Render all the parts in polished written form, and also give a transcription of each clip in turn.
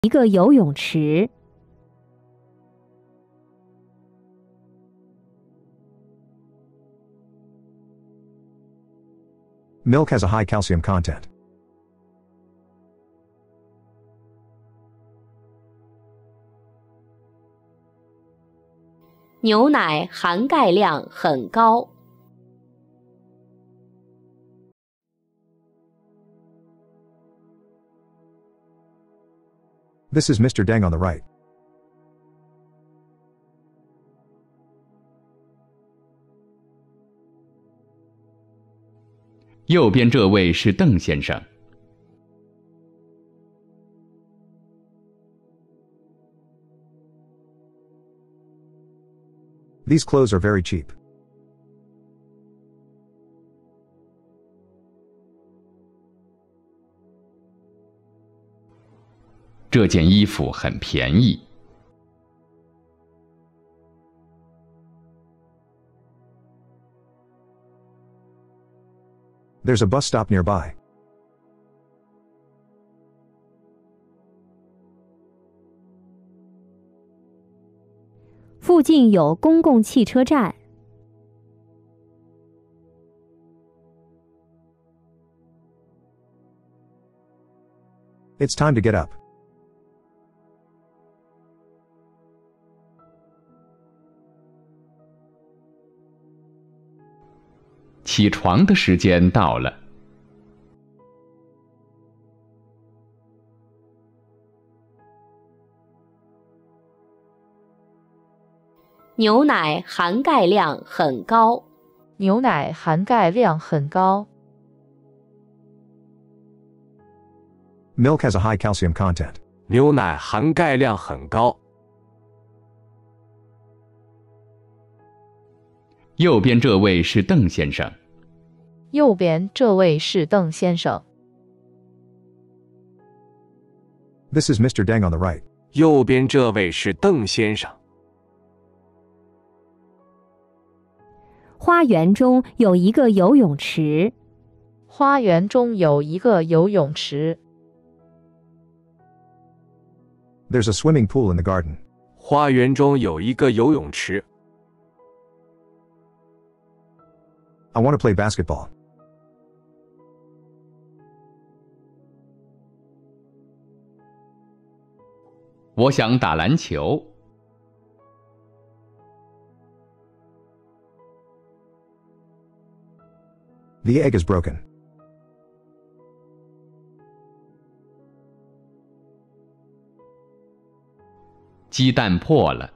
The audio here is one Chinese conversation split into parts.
一个游泳池。 Milk has a high calcium content. 牛奶含钙量很高。 This is Mr. Deng on the right. 右边这位是邓先生。 These clothes are very cheap. 这件衣服很便宜。 There's a bus stop nearby. 附近有公共汽车站。 It's time to get up. 起床的时间到了。 牛奶含钙量很高。 牛奶含钙量很高。 Milk has a high calcium content. 牛奶含钙量很高。 右边这位是邓先生。 右边这位是邓先生。 This is Mr. Deng on the right. 右边这位是邓先生。 花园中有一个游泳池。 花园中有一个游泳池。 There's a swimming pool in the garden. 花园中有一个游泳池。 I want to play basketball. 我想打篮球。 The egg is broken. 鸡蛋破了。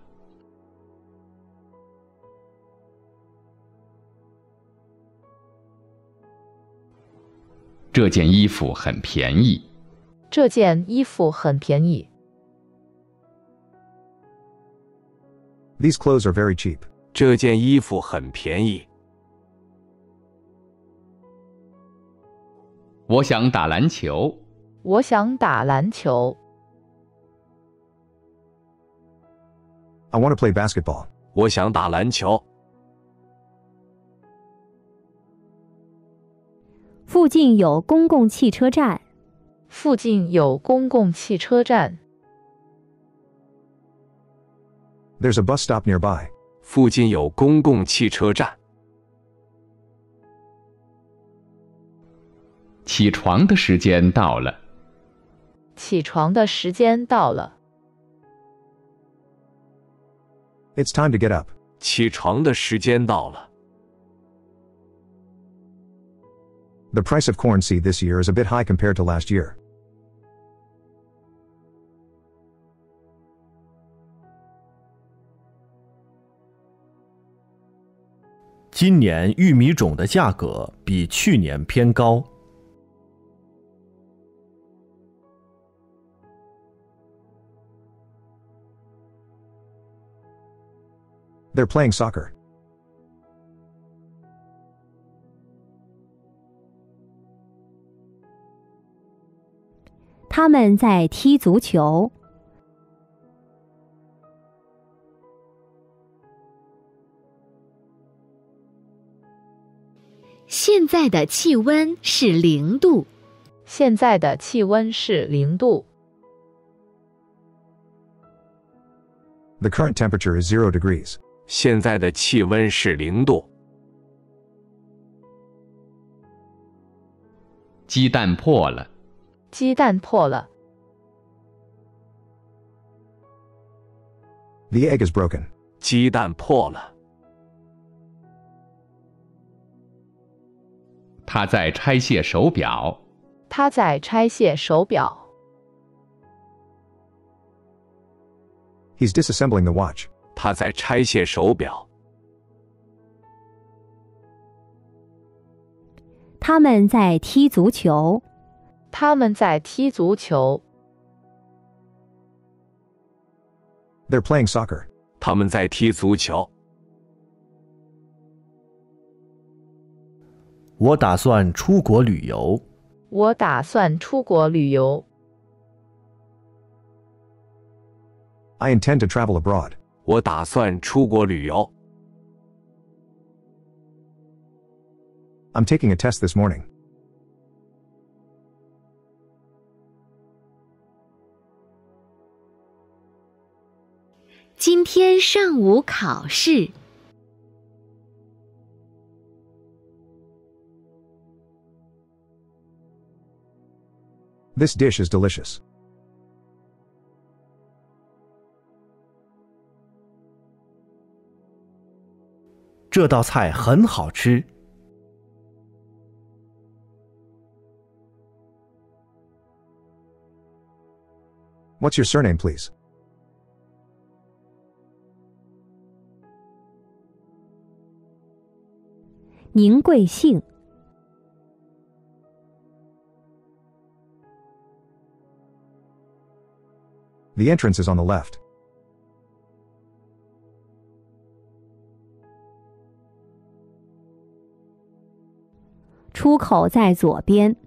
这件衣服很便宜。 这件衣服很便宜。 These clothes are very cheap. 这件衣服很便宜。 我想打篮球。 我想打篮球。 I want to play basketball. 我想打篮球。 附近有公共汽车站。 附近有公共汽车站。 There's a bus stop nearby. 附近有公共汽车站。 起床的时间到了。 起床的时间到了。 It's time to get up. 起床的时间到了。 The price of corn seed this year is a bit high compared to last year. 今年玉米种的价格比去年偏高。 They're playing soccer. 他们在踢足球。现在的气温是0度。 现在的气温是0度。 The current temperature is 0 degrees. 现在的气温是0度。 鸡蛋破了。 鸡蛋破了。 The egg is broken. 鸡蛋破了。 他在拆卸手表。 他在拆卸手表。 He's disassembling the watch. 他在拆卸手表。 他们在踢足球。 他们在踢足球。 They're playing soccer. 他们在踢足球。 我打算出国旅游。 我打算出国旅游。 I intend to travel abroad. 我打算出国旅游。 I'm taking a test this morning. 今天上午考试。 This dish is delicious. 这道菜很好吃。 What's your surname, please? 您贵姓？ The entrance is on the left. 出口在左边。